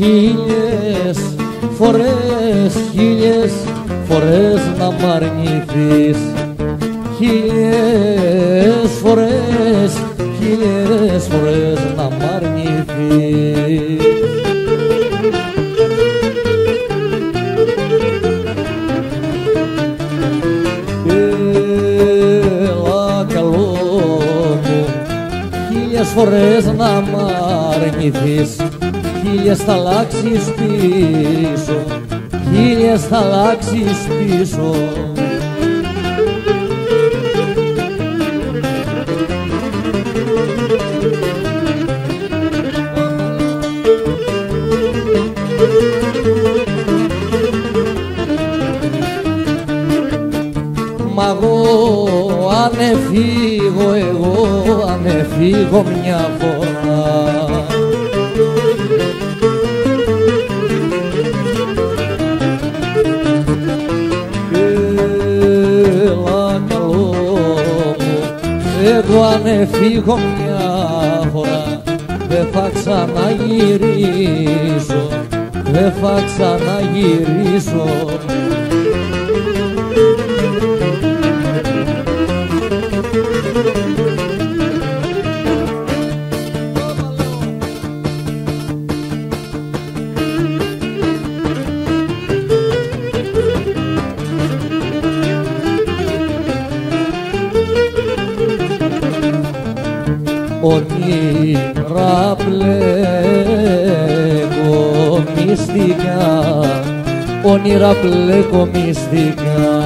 χίλιες φορές να μ' αρνηθείς, χίλιες φορές να μ' αρνηθείς. Έλα καλό μου, χίλιες φορές να μ' αρνηθείς, χίλιες θα αλλάξεις πίσω, χίλιες θα αλλάξεις πίσω. Μα αν εφύγω μια φορά, έλα καλό μου, εγώ αν εφύγω μια φορά δεν θα ξαναγυρίσω, δεν θα ξαναγυρίσω. Όνειρα πλέκω μυστικά, όνειρα πλέκω μυστικά.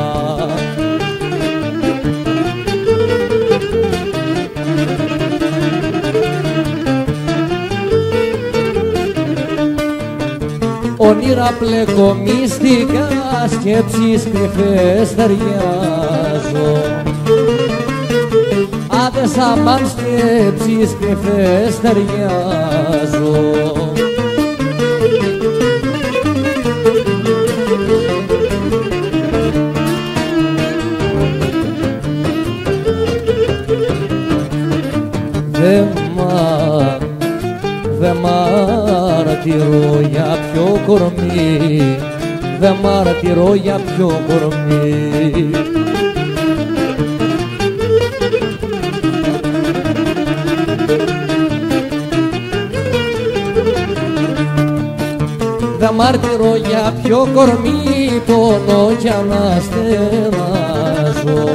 Όνειρα πλέκω μυστικά, σκέψεις κρυφές ταιριάζω. Άδες αμάν σκέψεις κρυφές ταιριάζω. Δε μαρτυρώ για ποιο κορμί, δε μαρτυρώ για ποιο κορμί. Δε μαρτυρώ για ποιο κορμί, πονώ κι αναστενάζω.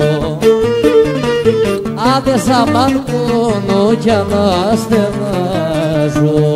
Άδες αμάν πονώ κι αναστενάζω.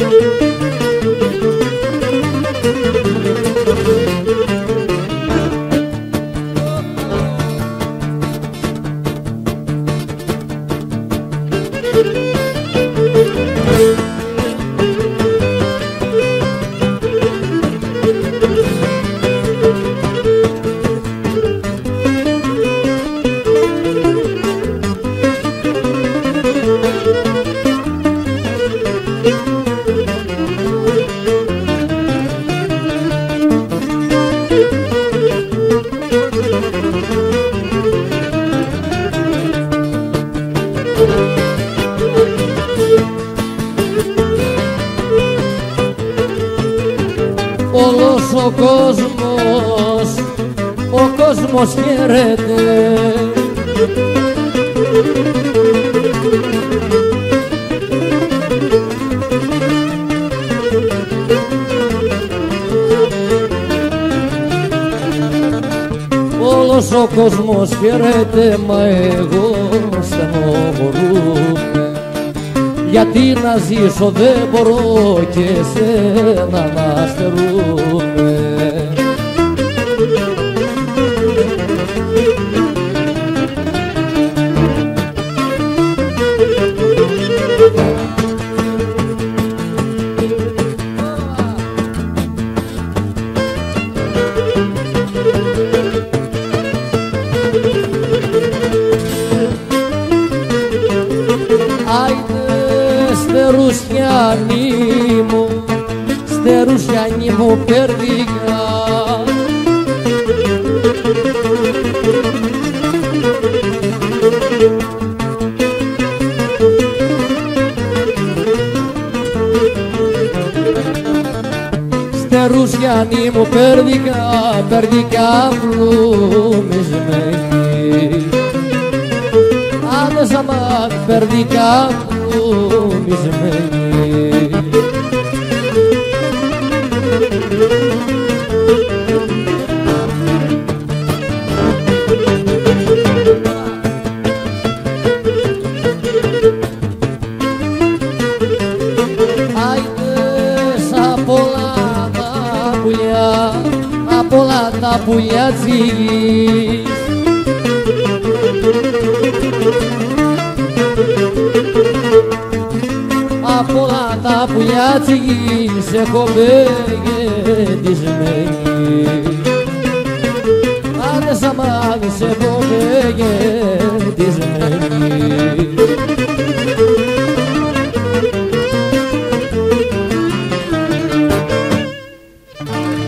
Όλος ο κόσμος χαίρεται. Όλος ο κόσμος χαίρεται, μα εγώ στενοχωρούμαι. Γιατί να ζήσω δεν μπορώ και εσένα να στερούμε. Στερουσιάνη μου περδικά. Ρωσιανή μου περδικά πλουμισμένη. Άντε σαμάν περδικά πλουμισμένη. Απ' όλα τα πουλιά της γης. Απ' όλα τα πουλιά της γης έχω μπέγε